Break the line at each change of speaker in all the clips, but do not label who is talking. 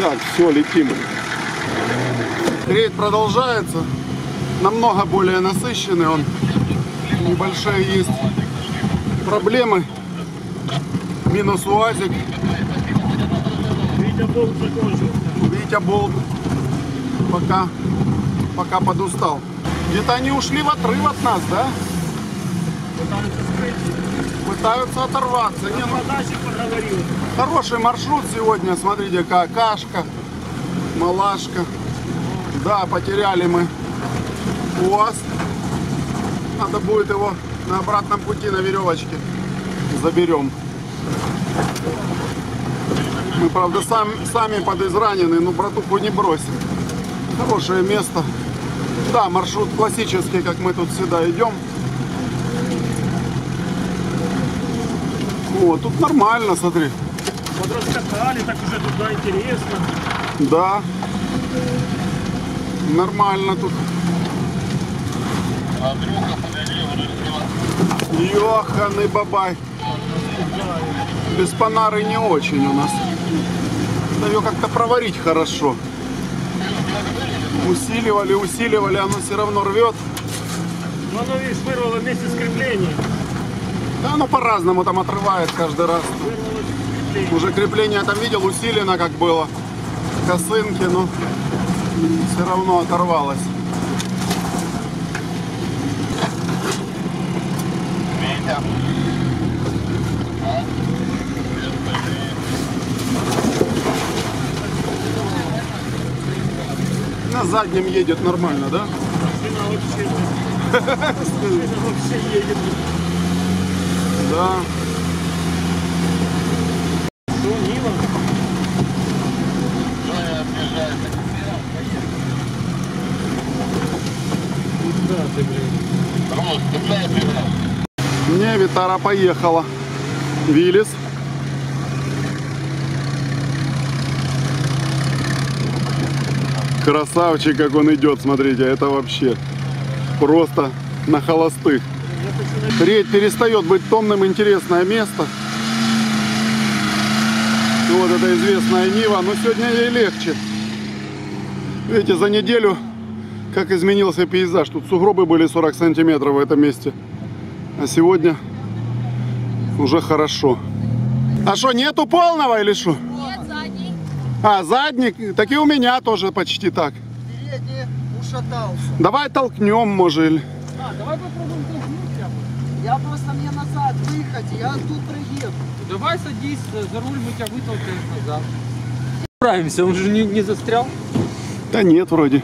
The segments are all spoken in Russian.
Так, все, летим. Рейд продолжается. Намного более насыщенный он. Небольшие есть проблемы. Минус УАЗик.
Витя Болт закончился.
Витя Болт пока подустал. Где-то они ушли в отрыв от нас, да?
Пытаются скрыть.
Пытаются оторваться. Не, ну,
Подачик поговорил.
хороший маршрут сегодня. Смотрите, какашка, малашка. Да, потеряли мы УАЗ. Надо будет его на обратном пути на веревочке заберем. Мы, правда, сами подизранены, но братуху не бросим. Хорошее место. Да, маршрут классический, как мы тут всегда идем. О, тут нормально, смотри.
Вот раскатали, так уже туда интересно.
Да. Нормально тут. Ёханый бабай. Без панары не очень у нас. Надо ее как-то проварить хорошо. Усиливали, оно все равно рвет.
Но оно, видишь, вырвало вместе с креплением.
Да, оно по-разному там отрывает каждый раз.
Вырвало крепление.
Уже крепление там видел, усилено как было. Косынки, но все равно оторвалось. На заднем едет нормально, да?
Машина вообще едет.
Да.
Что, Нива? Да, ты, блин.
Не, Витара поехала. Виллис. Красавчик, как он идет, смотрите, это вообще просто на холостых. Рейд перестает быть томным, интересное место. И вот это известная Нива, но сегодня ей легче. Видите, за неделю как изменился пейзаж. Тут сугробы были 40 сантиметров в этом месте. А сегодня уже хорошо. А что, нету полного или что?
Нет, задний.
А, задник? Так и у меня тоже почти так.
Передний ушатался.
Давай толкнем, может, или...
Давай попробуем толкнуть прямо. Я просто мне назад выехать, я тут проеду.
Давай садись за руль, мы тебя вытолкаем назад. Справимся, он же не застрял.
Да нет, вроде.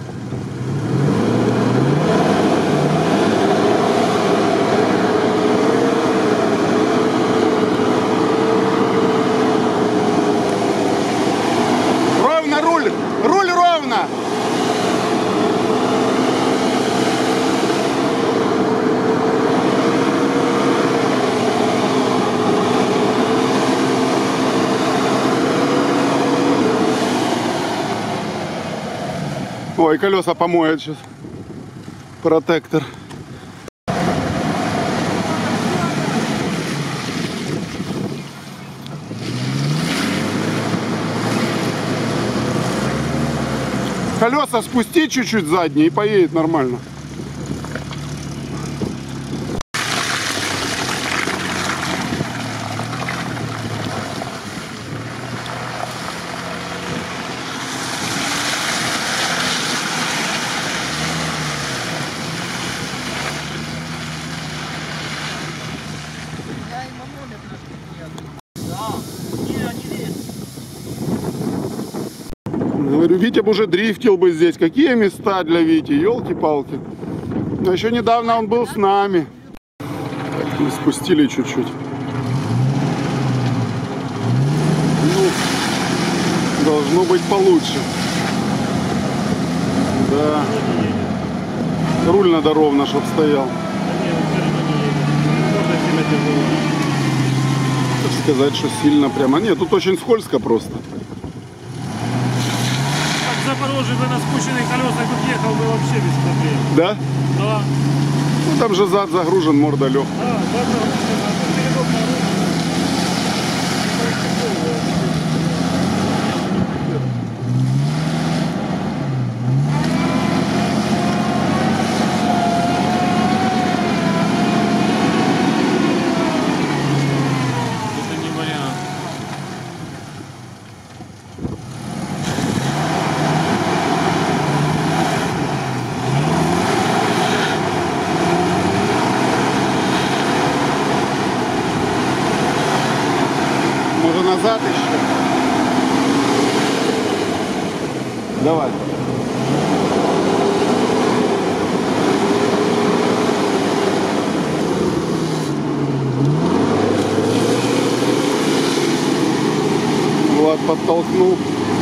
Ровно руль! Руль ровно! Ой, колеса помоет сейчас. Протектор. Колеса спусти чуть-чуть задние и поедет нормально.
Я и манометр нет.
Говорю, Витя бы уже дрифтил бы здесь. Какие места для Вити, елки-палки. Но еще недавно он был с нами. Мы спустили чуть-чуть. Ну, должно быть получше. Да. Руль надо ровно, чтоб стоял. Сказать, что сильно прямо. Нет, тут очень скользко просто.
В Запорожье бы на спущенных колесах тут ехал бы вообще без проблем.
Да?
Да.
Ну там же зад загружен, морда лег.
Да, передок на руль.
уже назад еще. Давай. Влад подтолкнул.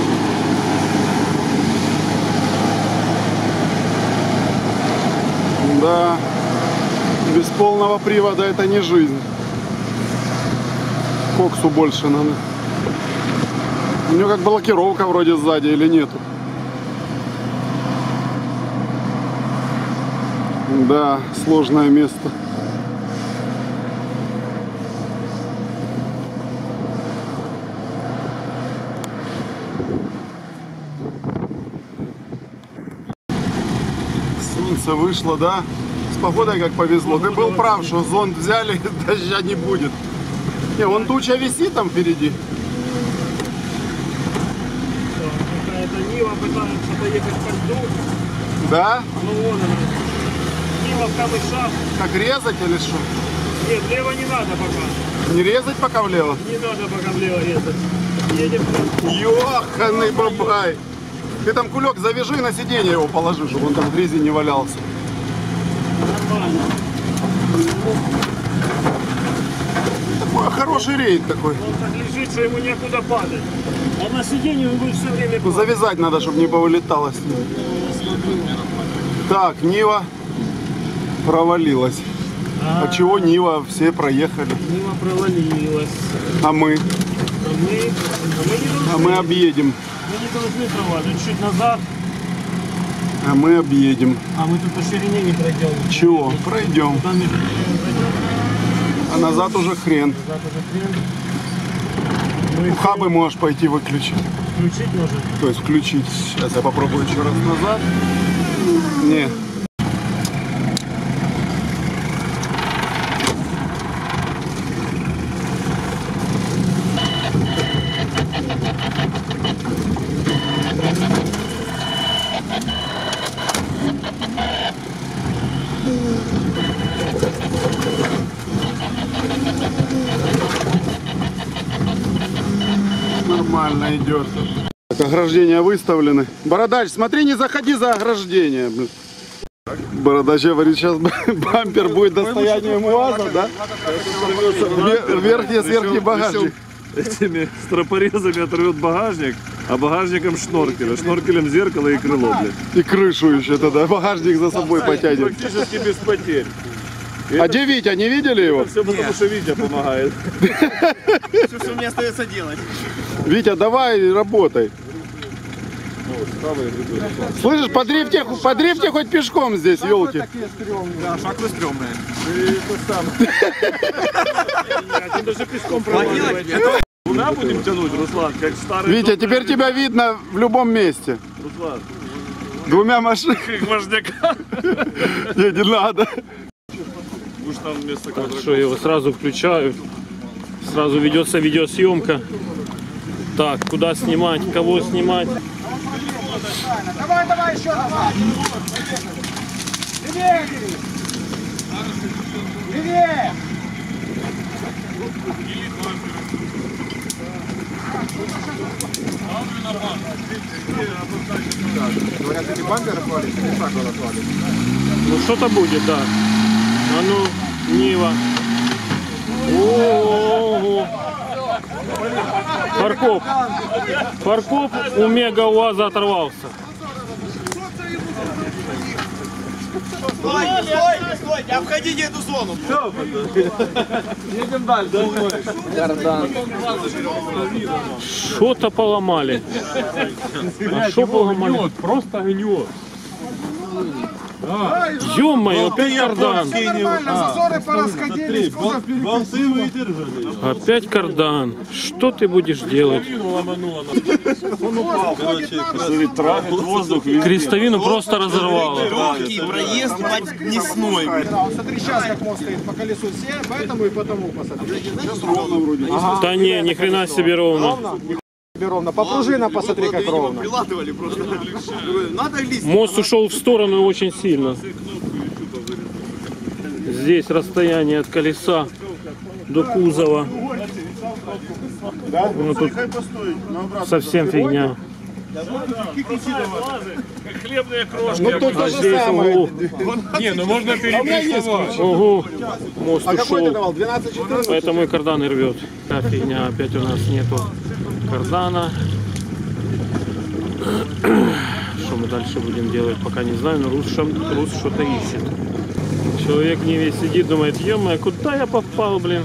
Да, без полного привода это не жизнь. Коксу больше надо. У него как блокировка вроде сзади или нету. Да, сложное место. Солнце вышло, да? С погодой как повезло. Ты был прав, что зонт взяли, дождя не будет. Не, вон туча висит там впереди.
Какая-то Нива пытается поехать по льду.
Да?
Ну вон она. Нива в камышах.
Как резать или что?
Нет, влево не надо пока.
Не резать пока влево?
Не надо пока влево резать. Едем.
Ёханый бабай! Ты там кулек завяжи и на сиденье его положи, чтобы он там в грязи не валялся.
Нормально.
Такой хороший рейд такой.
Он так лежит, что ему некуда падать. А на сиденье он будет все время
Ну,
падать.
завязать надо, чтобы не повылетало с ним. Так, Нива провалилась. А чего Нива? Все проехали.
Нива провалилась.
А мы?
А мы не должны.
А мы объедем.
Мы не должны проваливать. Чуть назад.
А мы объедем.
А мы тут по ширине не пройдем.
Чего? Пройдем.
Там между пройдем.
А назад уже хрен.
Назад уже хрен.
Хабы можешь пойти выключить.
Включить можно.
То есть включить. Сейчас я попробую еще раз назад. Не. Нормально идет. Так, ограждения выставлены. Бородач, смотри, не заходи за ограждение. Блин. Бородач говорит, сейчас бампер будет достоянием УАЗа, да? Верхний, сверхний багажник.
Этими стропорезами оторвет багажник, а багажником шноркель, а шноркелем зеркало и крыло, блядь.
И крышу еще тогда, багажник за собой потянет.
Практически без потерь.
А где Витя, не видели его?
Все потому, что Витя помогает.
Все, что мне остается делать.
Витя, давай работай. Слышишь, по дрифте хоть пешком здесь, елки.
Да, шаг вы стрёмные.
Ты даже пешком проваливаешь.
Луна будем тянуть, Руслан, как старый.
Витя, теперь тебя видно в любом месте.
Руслан,
Двумя машинами.
как вождяка.
Не надо.
Уж там вместо квадроцикла.
Что, его сразу включаю. Сразу ведется видеосъемка. Так, куда снимать, кого снимать.
Давай, давай, еще давай. Левее, Кирилл. Левее. Говорят, эти бамперы отвалились, или шаг отвалились?
Ну что-то будет, да. А ну, Нива. Ого. Фаркоп у мега УАЗа оторвался.
Стойте, обходите эту зону.
Едем дальше.
Что-то поломали. А что поломали?
Просто гнет.
Ё-моё, опять кардан.
Нормально, зазоры порасходились.
Опять кардан. Что ты будешь делать?
Воздух.
Крестовину просто разорвало.
Легкий проезд поднесной. Смотри, сейчас как мост стоит по колесу все, поэтому и потому посмотри.
Да не, ни хрена себе ровно.
Ровно. По пружинам посмотри, как ровно. Приладывали просто. Надо лист.
Мост ушел в сторону очень сильно. Здесь расстояние от колеса до кузова
Да?
Ну тут совсем фигня.
Хлебные крошки.
Ну тут то
А
же
здесь,
самое.
ого.
Не, ну можно перепрессовать.
Ого, мост
А какой ты
ушел.
давал? 12-14?
Поэтому и кардан и рвет. Та фигня, опять у нас нету кардана. Что мы дальше будем делать, пока не знаю, но Рус что-то ищет. Человек не весь сидит, думает, ё-моё, куда я попал, блин?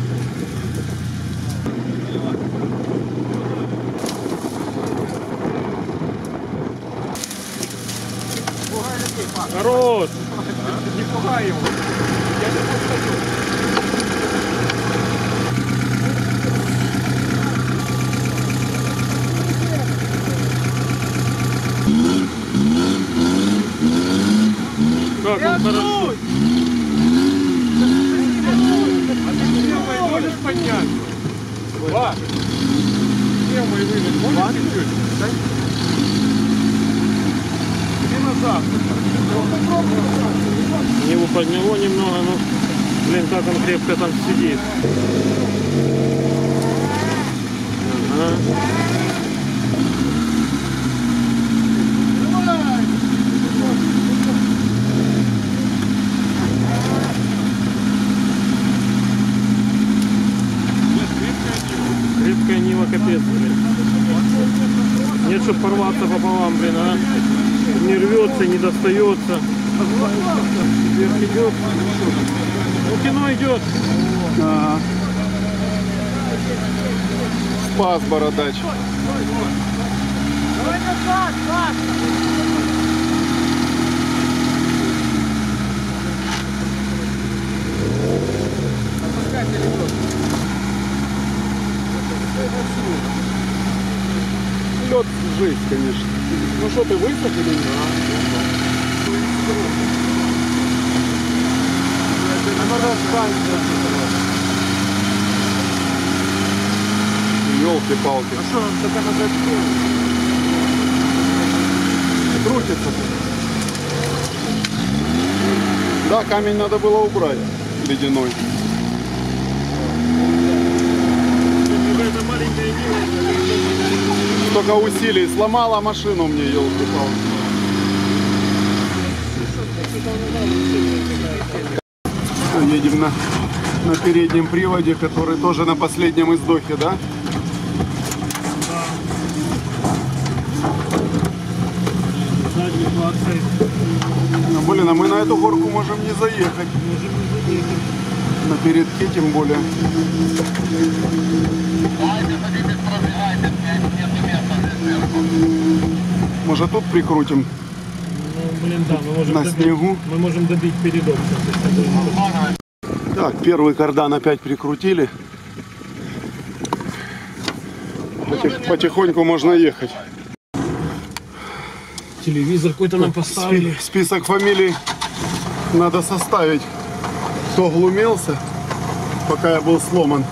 Хорош!
Не пугай его. Я не подходил.
Как он хорошо.
Первый можешь поднять? Ва! Первый вылет можешь чуть-чуть? Иди назад.
Его подняло немного, но, блин, как он крепко там сидит. Ага. Крепкая Нива, капец, блин. Нет, чтобы порваться пополам, блин, а. Не рвется, не достается. Вверх идет. Ну, кино идет.
Ага. Спас бородач. Лед жесть, конечно. Ну что, ты высох или нет? Ёлки-палки.
А что, он только надо
Крутится. Да, камень надо было убрать. Ледяной.
Какая-то маленькая Нива.
Столько усилий. Сломала машину мне, ёлки-палки. Едем на переднем приводе, который тоже на последнем издохе, да?
Задний клацает.
Ну, блин, а мы на эту горку можем не заехать. На передке тем более. Может тут прикрутим
Ну, блин, да, мы можем
на снегу.
Мы можем добить передок.
Так, первый кардан опять прикрутили. Потихоньку можно ехать.
Телевизор какой-то нам поставили.
Список фамилий надо составить. Кто глумился, пока я был сломан.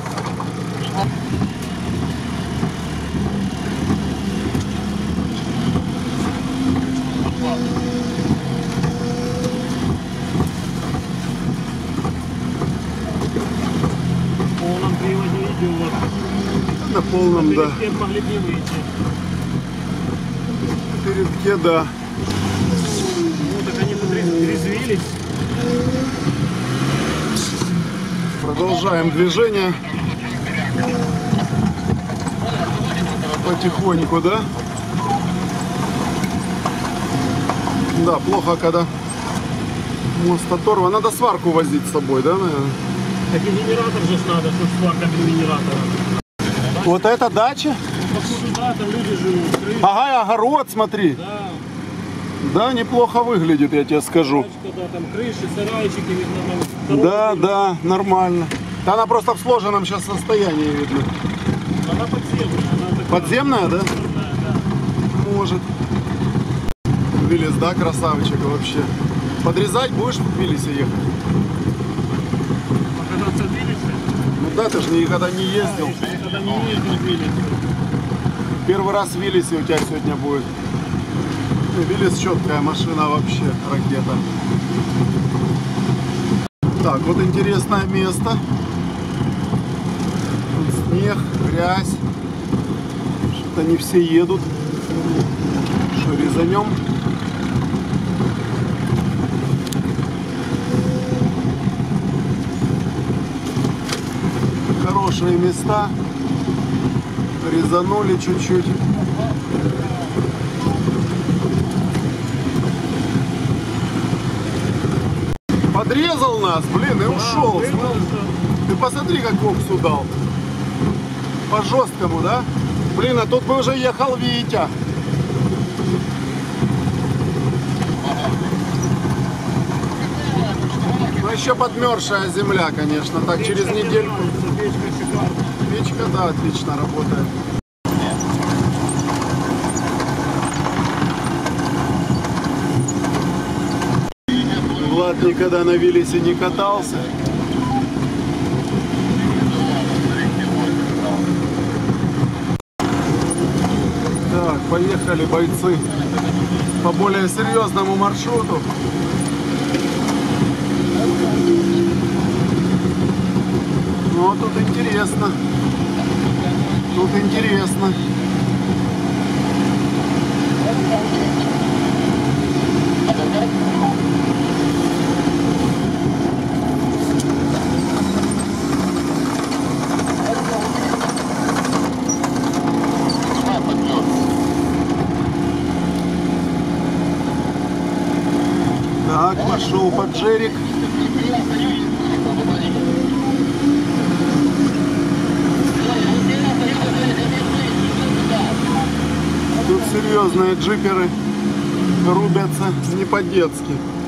В полном приводе идет.
На полном, да.
Перед кем могли бы выйти.
На передке, да.
Ну, так они тут резвились.
Продолжаем движение. Потихоньку, да? Да, плохо, когда мост оторван. Надо сварку возить с собой, да, наверное?
Так и генератор же надо, чтобы сварка без генератора.
Вот это дача?
Походу, да, там люди живут. Крыша,
Ага, и огород, смотри.
да,
Да, неплохо выглядит, я тебе скажу.
тачка, да, там крыши, сарайчики, видно, там.
Да, да, нормально. Да, она просто в сложенном сейчас состоянии, видно.
Она подземная. Она такая,
Подземная, да?
да.
Может. Виллис, да, красавчик вообще. Подрезать будешь в Тбилиси ехать?
Покататься в Виллисе?
Ну да, ты же никогда не ездил.
Я никогда не ездил в Виллис.
Первый раз в Виллисе у тебя сегодня будет. Ну, Виллис четкая машина вообще, ракета. Так, вот интересное место. Тут снег, грязь. Что-то не все едут. Что, резанем? Хорошие места. Резанули чуть-чуть. Подрезал нас, блин, и ушел. Ты посмотри, как коксу дал. По жесткому, да? Блин, а тут бы уже ехал Витя. Ну еще подмерзшая земля, конечно. Так через недельку. Печка, да, отлично работает. Влад никогда на велисе не катался. Так, поехали, бойцы, по более серьезному маршруту. Ну, тут интересно. Тут интересно. Так, пошел поджерик. Тут серьезные джиперы рубятся не по-детски.